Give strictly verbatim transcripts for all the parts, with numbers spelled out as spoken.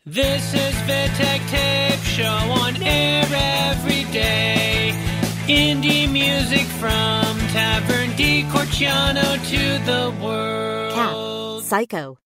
This is Vittek Tape Show on air every day. Indie music from Tavern di Corciano to the world. Cat, Psycho.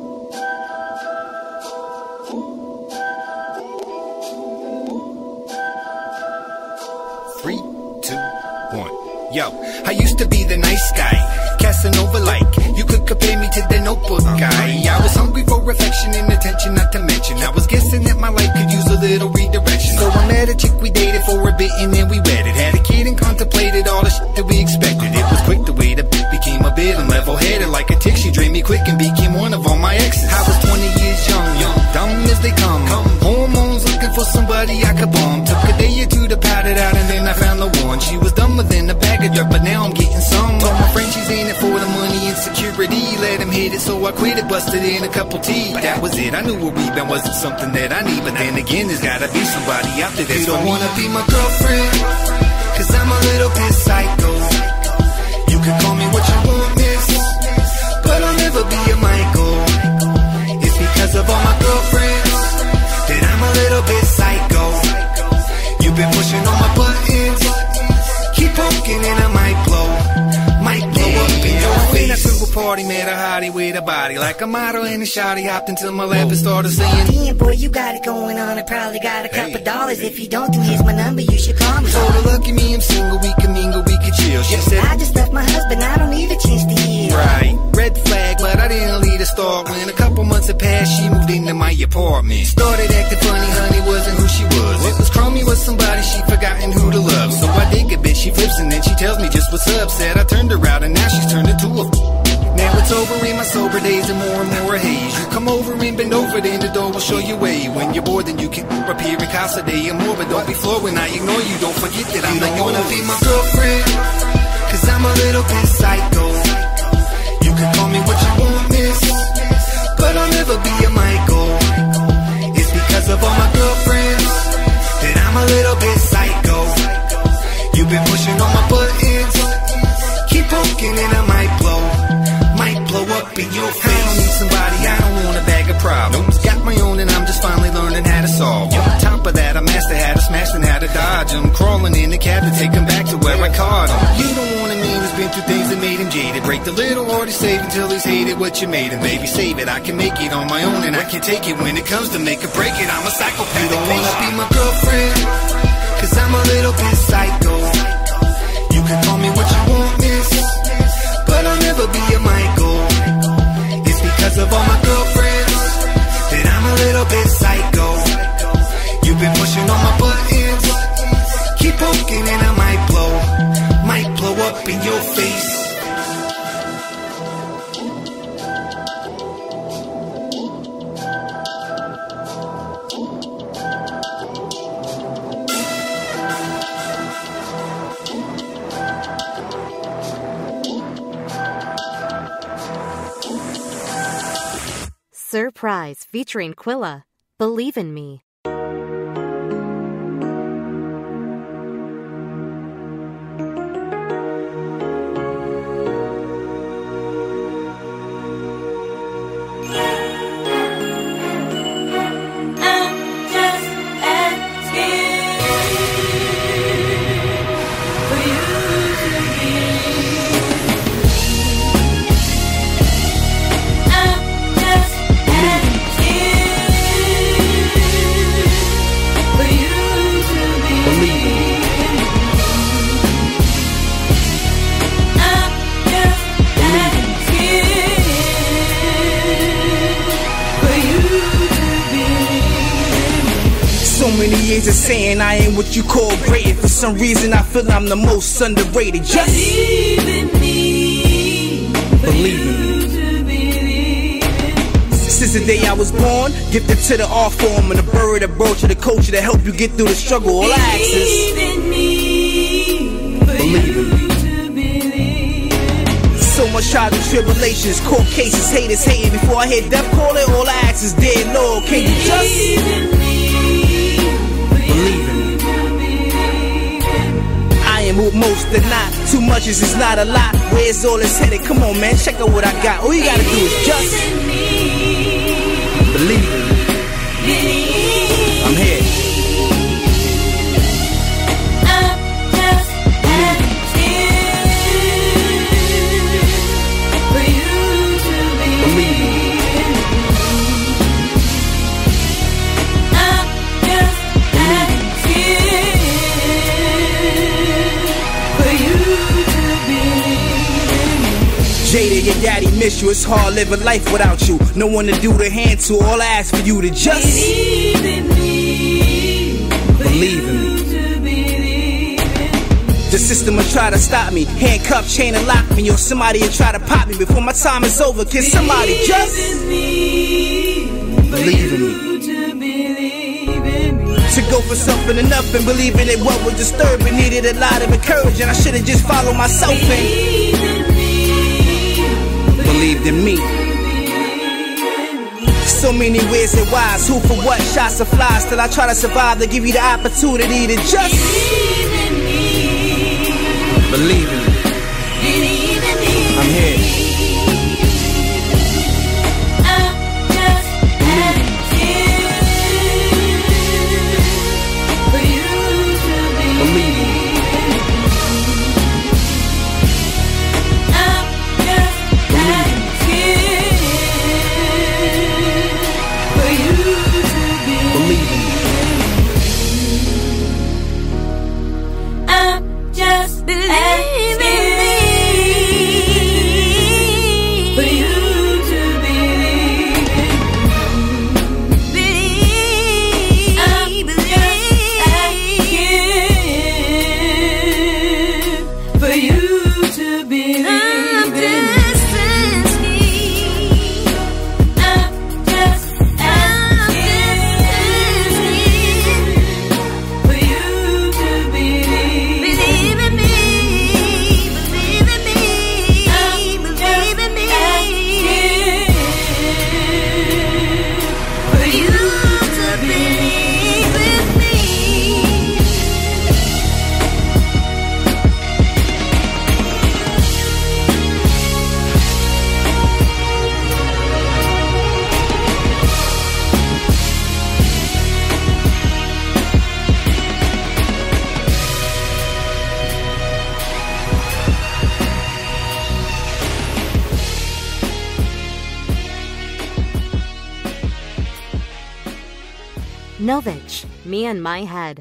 Three, two, one. Yo, I used to be the nice guy, Casanova like. You could compare me to the Notebook guy. I was hungry for affection and attention, not to mention I was guessing that my life could use a little redirection. So I met a chick, we dated for a bit and then we wedded. Had a kid and contemplated all the shit that we expected. It was quick the way the bitch became a bit and level-headed like a tick. She drained me quick and became one of all my exes. I was twenty years young, young, dumb as they come. come. Hormones looking for somebody I could bomb. Took a day or two to pat it out and then I found the one. She was dumber than a bag of dirt, but now I'm getting some. Told my friend she's in it for the money and security. Let him hit it, so I quit it, busted in a couple T. That was it, I knew a rebound wasn't something that I need. But then again, there's gotta be somebody out there that's for me. You don't wanna be my girlfriend, cause I'm a little bit psycho. You can call me what you want, miss, but I'll never be a Michael. It's because of all my girlfriends that I'm a little bit psycho. You've been pushing on my buttons, keep poking and I might blow, might blow up in your face. I threw a party, met a hottie with a body like a model and a shawty. Hopped into my lap and started saying, damn boy, you got it going on. I probably got a couple hey. dollars. If you don't, then here's my number, you should call me. Told her, lucky me, I'm single, we can mingle, we can chill. She said, I just left my husband, I don't need a chance to heal. Right, red flag, but I didn't lead a start. When a couple months had passed, she moved into my apartment. Started acting funny, honey, wasn't who she was. It was crummy, was somebody she forgotten who to love. So I dig a bit, she flips and then she tells me just what's up. Said I turned her out and now she's turned into a now it's over in my sober days and more and more a haze. You come over and bend over, then the door will show you way. When you're bored, then you can appear in Casa Day and more. But don't be floored when I ignore you, don't forget that I'm you don't wanna be my girlfriend, cause I'm a little bit psycho. You can call me what you want, miss, but I'll never be a Michael. It's because of all my girlfriends that I'm a little bit psycho. You've been pushing on my buttons, keep poking and I might blow, might blow up in your face. I don't need somebody, I don't want a bag of problems. Got my own and I'm just finally learning how to solve them. On top of that, I master how to smash and how to dodge them. Crawling in the cab to take them back to where I caught them. You don't want a man who's been through things that made him jaded. Break the little heart he's saved until he's hated what you made him. Baby, save it, I can make it on my own and I can take it when it comes to make or break it. I'm a psychopath. You don't wanna be my girlfriend, cause I'm a little bit psycho. You can call me what you want, miss, but I'll never be a Michael. It's because of all my girlfriends that I'm a little bit psycho. You've been pushing on my buttons, keep poking and I might blow, might blow up in your face. Surprise featuring Quilla, Believe in Me. Years of saying I ain't what you call great. For some reason I feel I'm the most underrated. Just believe in me. Believe in me. Since the day I was born, gifted to the art form and the bird that brought you the culture to help you get through the struggle. All I ask is believe in me. Believe in me. So much trials and tribulations, court cases, haters hating. Before I hear death call it, all I ask is, dear Lord, can you just believe in me? I am who most are not. Too much is just not a lot. Where's all this headed? Come on, man, check out what I got. All you gotta do is just believe in me. your daddy miss you. It's hard living life without you. No one to do the hand to. All I ask for you to just believe in me. Believe in me. The system will try to stop me, handcuff, chain and lock me, or somebody will try to pop me before my time is over. Can somebody just believe in me? To go for something enough and believe in it, what was disturbing needed a lot of encouragement. I should've just followed myself and believed in me. So many ways and whys, who for what, shots of flies. Till I try to survive, to give you the opportunity to just believe in me. I'm here. Novich, Me and My Head.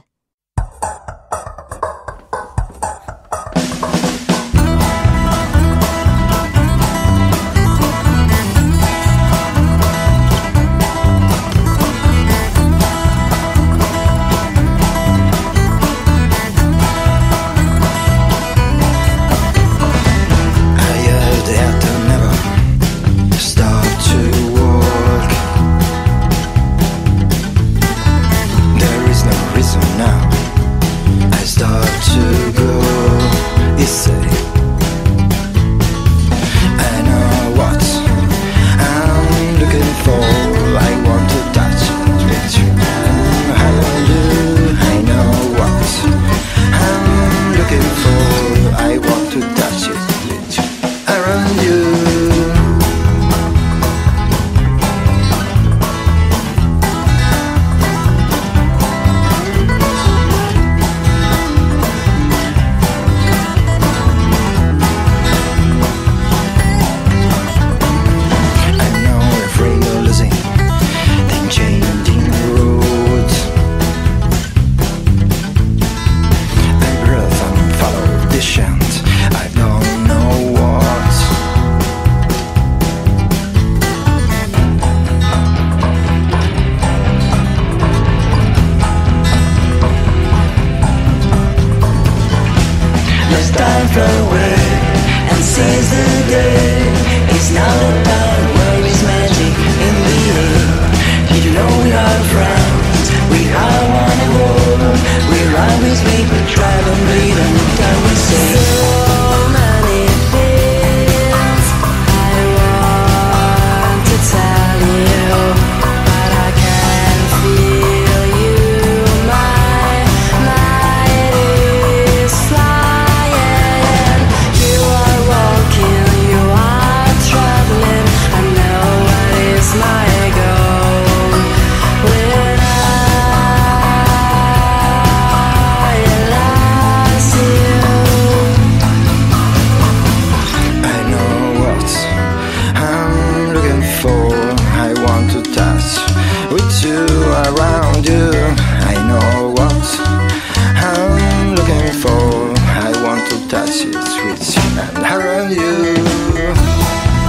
touch it, switch and around you.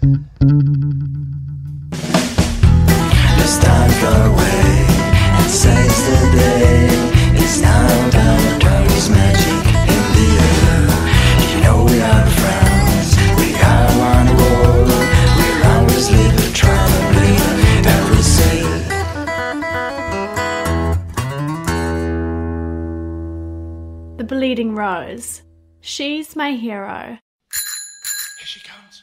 Let's start our way and seize the day. It's now about Tony's magic in the air. You know we are friends, we are one world. We'll always live, try to live every day. The Bleeding Rose. She's my hero. Here she comes.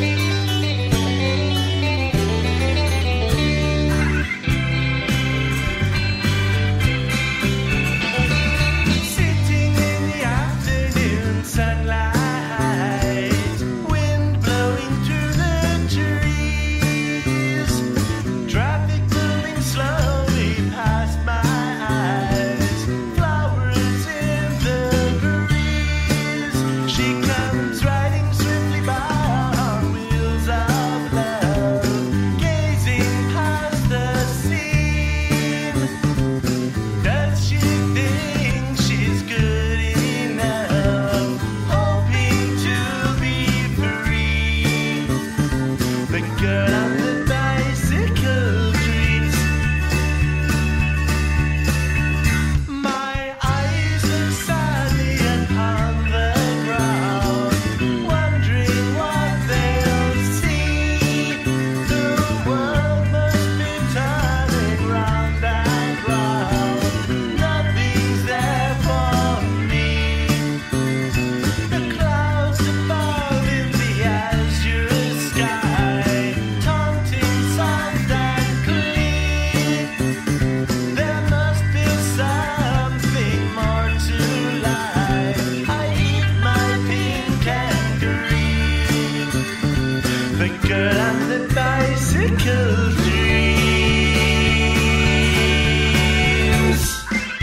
Sitting in the afternoon sunlight, wind blowing through the trees, traffic moving slowly past my eyes, flowers in the breeze. She comes riding swiftly by on wheels of love, gazing past the scene. Does she think she's good enough, hoping to be free? The girl on the bicycle trees. My eyes look sadly upon the ground, wondering what they'll see. The world must be turning round and round. Nothing's there for me. The clouds above in the azure sky, taunting soft and clean. There must be something more to life. I eat my pink and green. The girl on the bicycle dreams.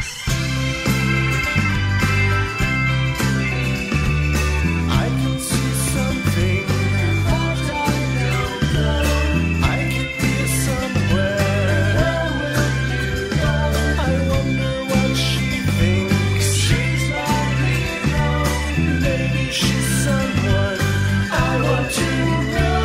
I can see something that I don't know. I could be somewhere. I wonder what she thinks. She's not hero. Maybe she's someone I want to know.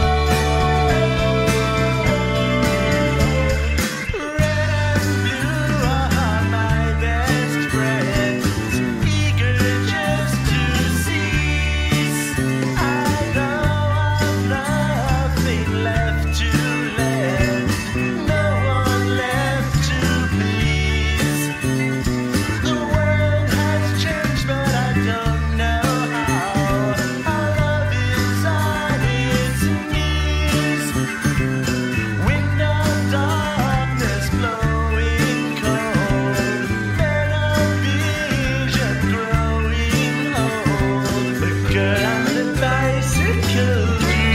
Red and blue are my best friends, eager just to cease. I know I've nothing left to lend, no one left to please. The world has changed, but I don't know how. Our love is on its knees. Wind of darkness blowing cold, better vision growing old. The girl on the bicycle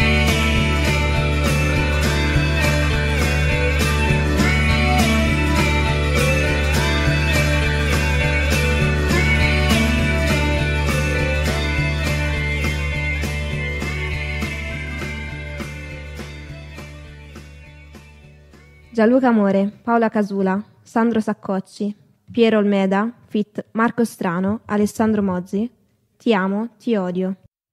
Gianluca Amore, Paola Casula, Sandro Saccocci, Piero Olmeda, feat. Marco Strano, Alessandro Mozzi. Ti amo, ti odio.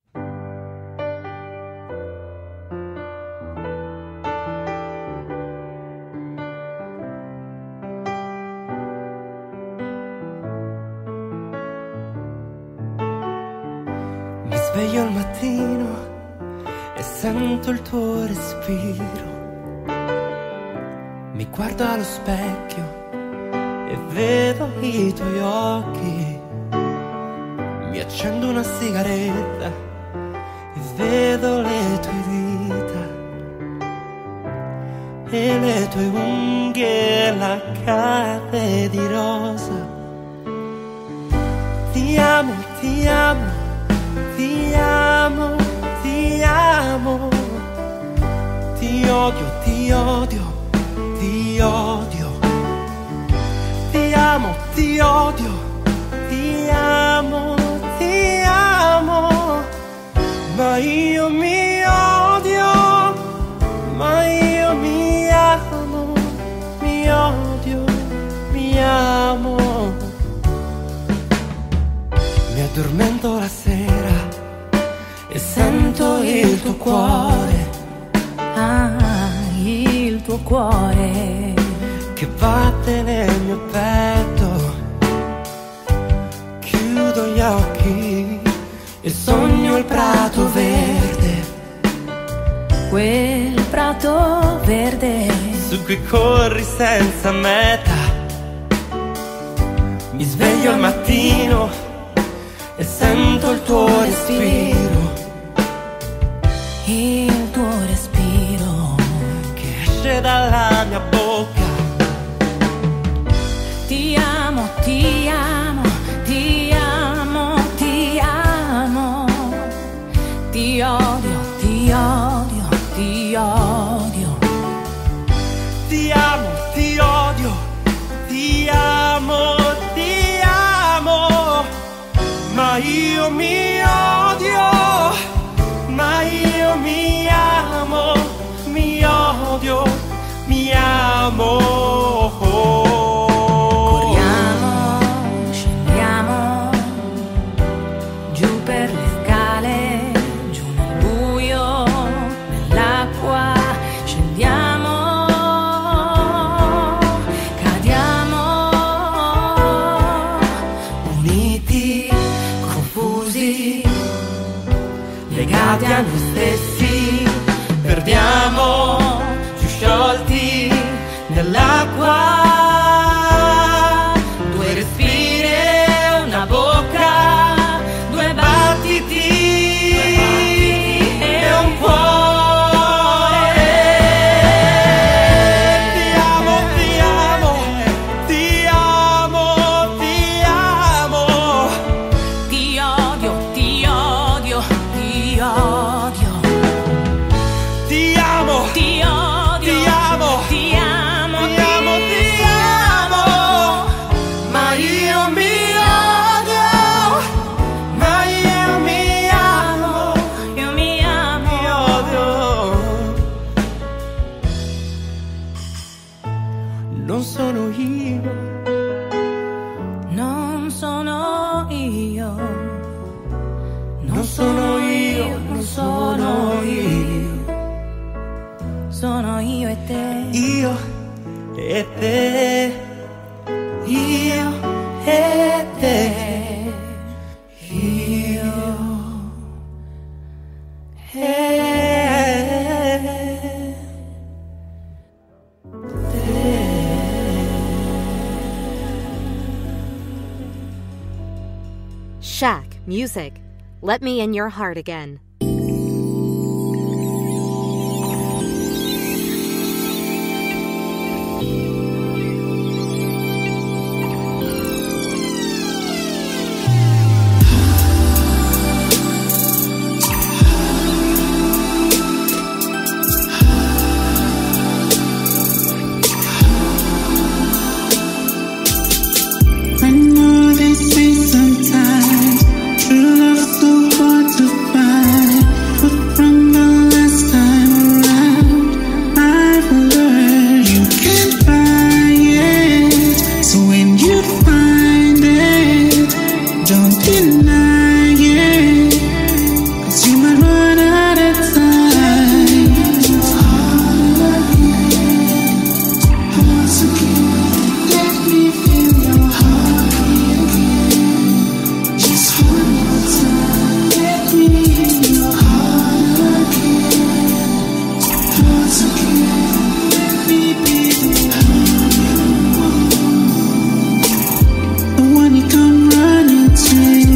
Mi sveglio al mattino e sento il tuo respiro. Mi guardo allo specchio e vedo i tuoi occhi. Mi accendo una sigaretta e vedo le tue dita e le tue unghie laccate di rosa. Ti amo, ti amo, ti amo, ti amo. Ti odio, ti odio, ti odio. Ti amo, ti odio, ti amo, ti amo. Ma io mi odio, ma io mi amo, mi odio, mi amo. Mi addormento la sera e sento il tuo cuore tuo cuore che batte nel mio petto. Chiudo gli occhi e sogno il prato verde, quel prato verde su cui corri senza meta. Mi sveglio al mattino e sento il tuo respiro, il tuo respiro che esce dalla mia bocca. Ti amo, ti amo, ti amo, ti amo. Ti odio, ti odio, ti odio. Ti amo, ti odio, ti amo, ti amo. Ma io mi odio, ma io mi amo, mi odio, mi amo. Corriamo, scendiamo giù per le scale, giù nel buio, nell'acqua. Scendiamo, cadiamo, uniti, confusi, legati a noi stessi. Perdiamo, più sciolti nell'acqua. Due respiri e una bocca, due battiti e un cuore. Ti amo, ti amo, ti amo, ti amo. ti odio, ti odio, ti odio. Ti amo, Ti odio, ti amo, ti amo, ti amo, ti amo. Ma io mi odio, ma io mi amo, io mi amo. mi odio. Non sono io, Non sono io, non sono io, non sono io. sono io e te. Io e te, io e te, io e Shack Music. Let me in your heart again. I know they say sometimes true love's so hard to find, but from the last time around, I've learned you can't buy it. So when you find it, don't deny it, 'cause you might run out of time. Once again, let me feel your heart again. Just one more time, let me in your heart again. Once again, let me be the one you come running to.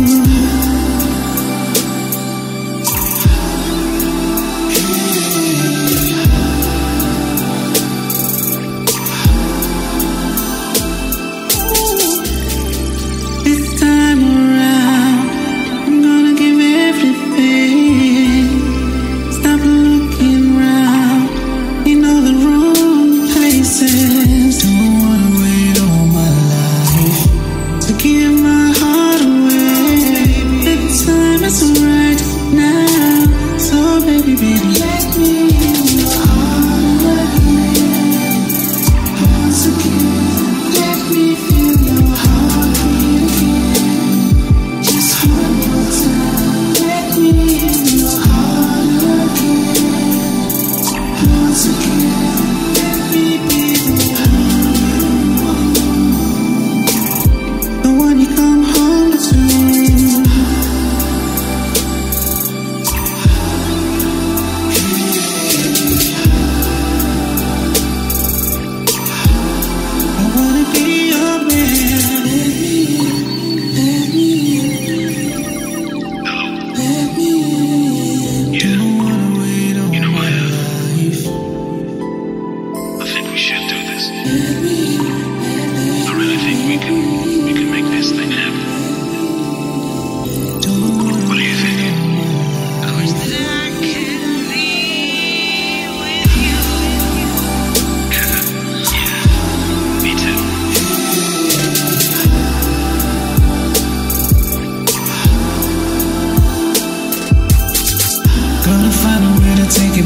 This time around, I'm gonna give everything. Stop looking round in all the wrong places. Don't wanna wait all my life to give my heart away. The time is right now, so baby, baby, let me in your heart again. Once again, let me feel your heart again. Just one more time, let me in your heart again. Once again, let me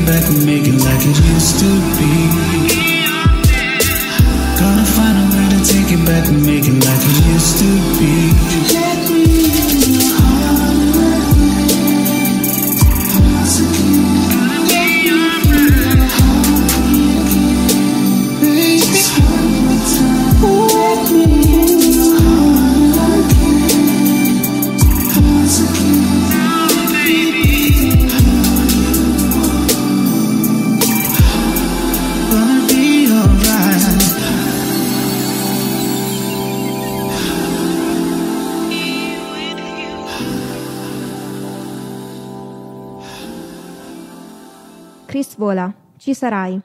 it back and make it like it used to be. Gonna find a way to take it back and make it like it used to be. Let me in your heart, let me once again. Let me in your heart again. Baby, just one more time. Let me in your heart again. Once again. Gonna be alright. Chris Vola, Ci sarai.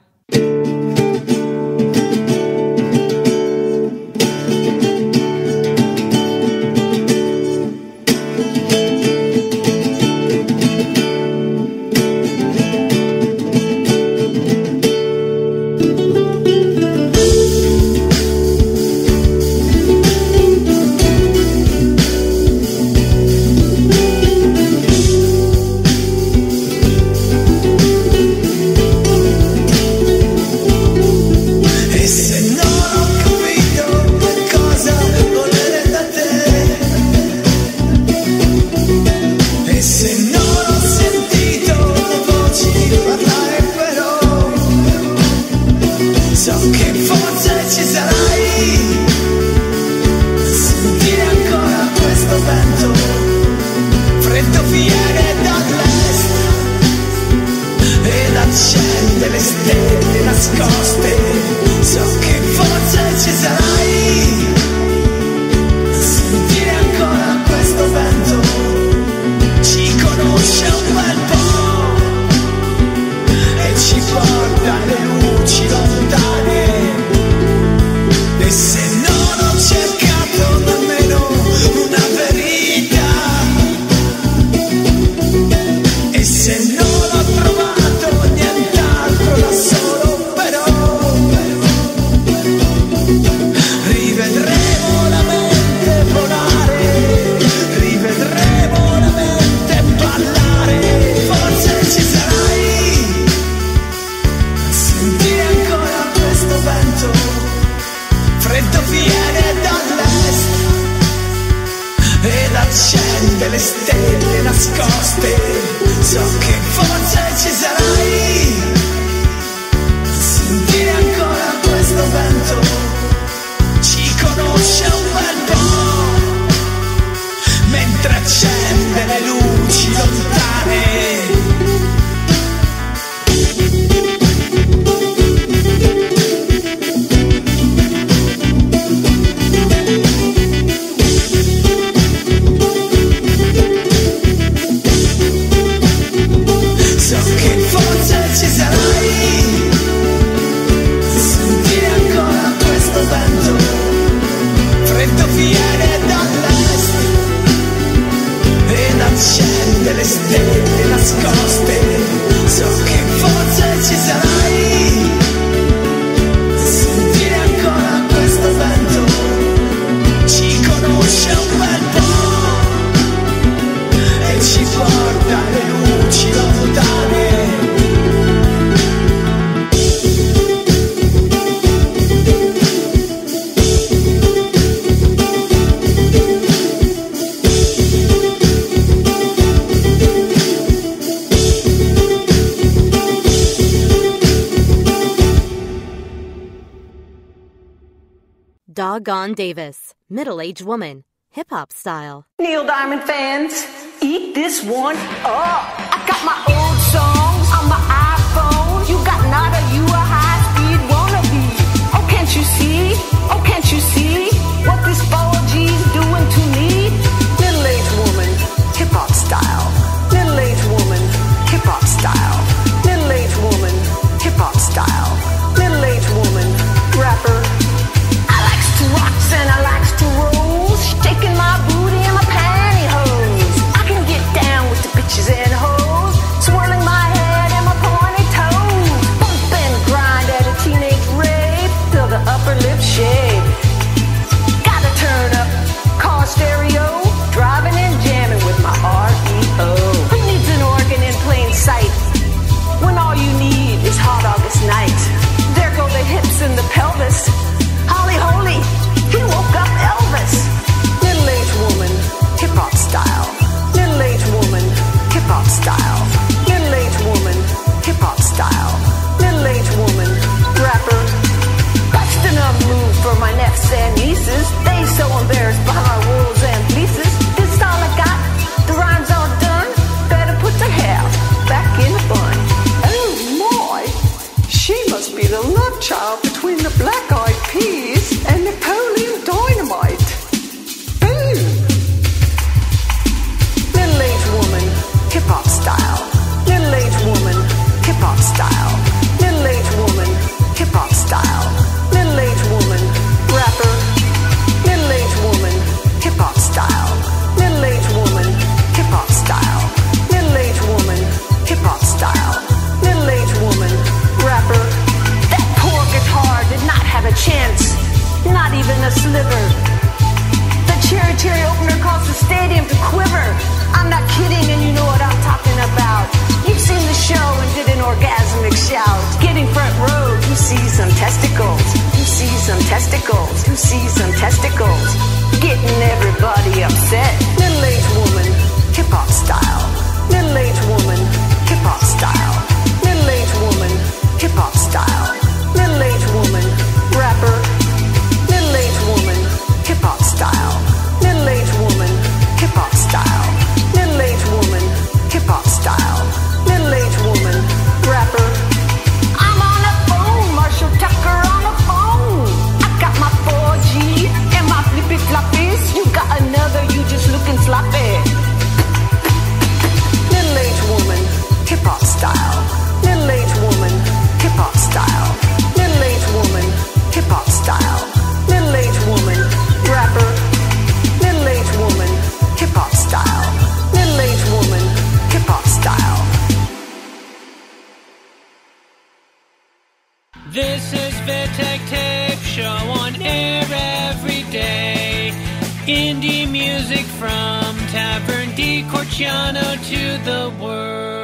Doggone Davis, middle-aged woman, hip-hop style. Neil Diamond fans, eat this one up. I got my old songs on my iPhone. You got nada, you a high-speed wannabe. Oh, can't you see? Oh, can't you see what this four G's doing to me? Middle-aged woman, hip-hop style. Middle-aged woman, hip-hop style. Middle-aged woman, hip-hop style. Middle-aged woman, rapper. Rocks and I likes to roll, shaking my booty and my pantyhose. I can get down with the bitches and hoes, swirling my head nephews and nieces. They so embarrassed by my wool and fleeces. This is all I got, the rhyme's all done. Better put the hair back in the bun. Oh my, she must be the love child between the Black-Eyed Peas and Napoleon Dynamite. Boom! Middle-aged woman, hip-hop style. Middle-aged woman, hip-hop style. Middle-aged woman, hip-hop style. Middle-aged woman, rapper. Middle-aged woman, hip-hop style. Middle-aged woman, hip-hop style. Middle-aged woman, hip-hop style. Middle-aged woman, rapper. That poor guitar did not have a chance, not even a sliver. The Cherry Cherry opener caused the stadium to quiver. I'm not kidding, and you know what I'm talking about. You've seen the show and did an orgasmic shout. Getting front row, you see some testicles. You see some testicles. You see some testicles. Getting everybody upset. Middle-aged woman, hip-hop style. Middle-aged woman, hip-hop style. Middle-aged woman, hip-hop style. Middle-aged woman, rapper. Middle-aged woman, hip-hop style. Middle-aged woman, hip-hop style. Middle-aged woman, hip-hop style. Middle-aged woman, rapper. I'm on a phone, Marshall Tucker on a phone. I got my four G and my flippy floppies. You got another, you just looking sloppy. Middle-aged woman, hip-hop style. Middle-aged woman, hip-hop style. Middle-aged woman, hip-hop style. Middle-aged woman, rapper. Middle-aged woman, hip-hop style. Middle-aged woman, hip-hop style. This is Vitek Tape Show on air every day. Indie music from Tavern di Corciano to the world.